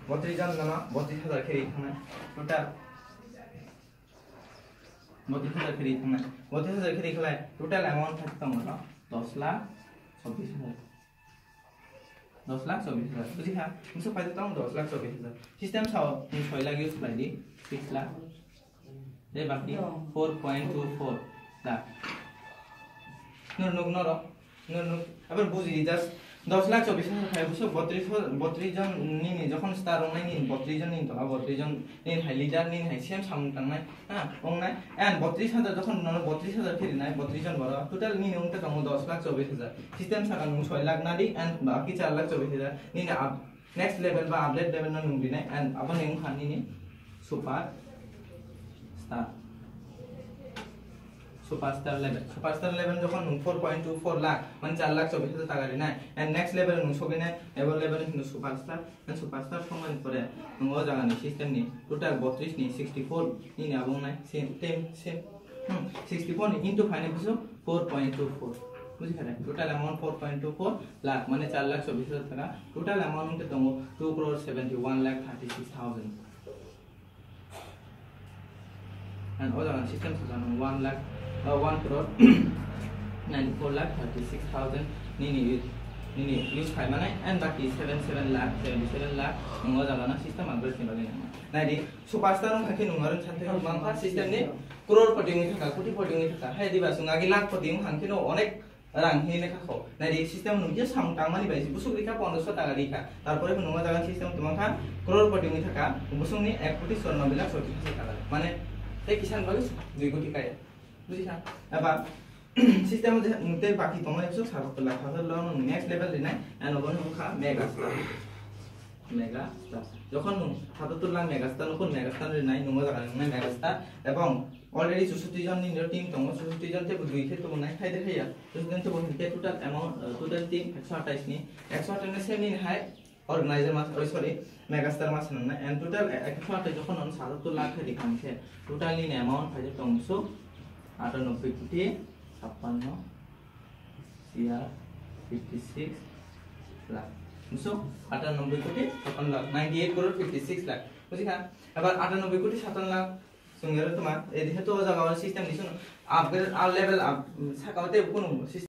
32 জন নামা 32000 খেরি থাকनाय টোটাল 32000 খেরি থাকनाय 32000 খেরি खलाय টোটাल अमाउंट থাকতাম 10,24,000 10,24,000 বুঝিখা মুসো পাইতে তাম 10,24,000 সিস্টেম সাও 6 লাখ ইউজ লাইদি 6 লাখ দে বাকি 4.24 লাখ নর আবার বুঝি জাস্ট 10,24,000 খাই বুঝছো 32 জন নিনি যখন স্টার অনলাইন নিন 32 জন নিন তো 32 জন নিন হাই লিডার নিন হাই সেম সামনে টাংনাই হ্যাঁ অংনাই এন্ড 32,000 যখন 32,000 ফেরি নাই 32 জন বড় টোটাল নিন অংটা কম 10,24,000 সিস্টেম সাকা 6 লাখ নাদি এন্ড বাকি 4,24,000 নিন আপ নেক্সট লেভেল বা আপডেট লেভেল না নুঙ্গি নাই এন্ড আপন নিন খানি নি সুপার सुपरस्टार लेवल যখন 4.24 লাখ মানে 4,24,000 টাকা দিনাই এন্ড নেক্সট লেভেল নুসবিনে এবার লেভেল হিনো সুপারস্টার সমান করে নঙ্গ জাগানি সিস্টেম নি টোটাল 32 নি 64 নি আবং নাই সেম 64 ইনটু ফাইনাল কিছু 4.24 বুঝি খারে টোটাল अमाउंट 4.24 লাখ মানে 4,24,000 টাকা টোটাল अमाउंट দङ 2,71,36,000 and all our systems is on 1,94,36,000 nini use khai manai and baki 77 lakh ngo jala system upgrade ke bagi na nai di superstar no khaki nungaran chante bangka system ni crore poti ngi thaka koti poti ngi thaka hai diba sunga gi lakh poti ngi hanki no onek rang hi ne khakho nai di system nu je sam tangmani baisi busuk rika 1500 টাকা রিখা তারপরে নঙ্গা জায়গা system তোমাকা crore poti ngi thaka busung ni 1,94,30,000 টাকা মানে এই কিষান বাগে 2 কোটি কায় বুঝিছা এবা সিস্টেম যে মুতে বাকি তোমার 170 লাখ হাজার লোন নেক্সট লেভেল দিনাই এন্ড ওবন মুখা মেগা স্টার যখন 77 লাখ মেগা স্টার কোন মেগা স্টার নাই নঙ্গা জায়গা নাই মেগা স্টার এবং অলরেডি 64 জন নি টিম তম 64 জন তে দুই ক্ষেত্র নাই খাই দেখাইয়া 64 জন তে বহিতে টোটাল अमाउंट টোটাল টিম 128 নি 128 নে সেম নি হাই organizer mas sorry megastar mas na and total 128 যখন 77 লাখ দিখানছে total in amount ফাইজে তংসু 98 কোটি 56 CR 56 লাখ বুঝছো 98 কোটি 56 লাখ 98 crore 56 লাখ বুঝিকা এবার 98 কোটি 57 লাখ সঙ্গে তোমার এই যেহেতু জায়গা সিস্টেম দিছো আপগ্রেড আর লেভেল আপ সাকাওতে কোন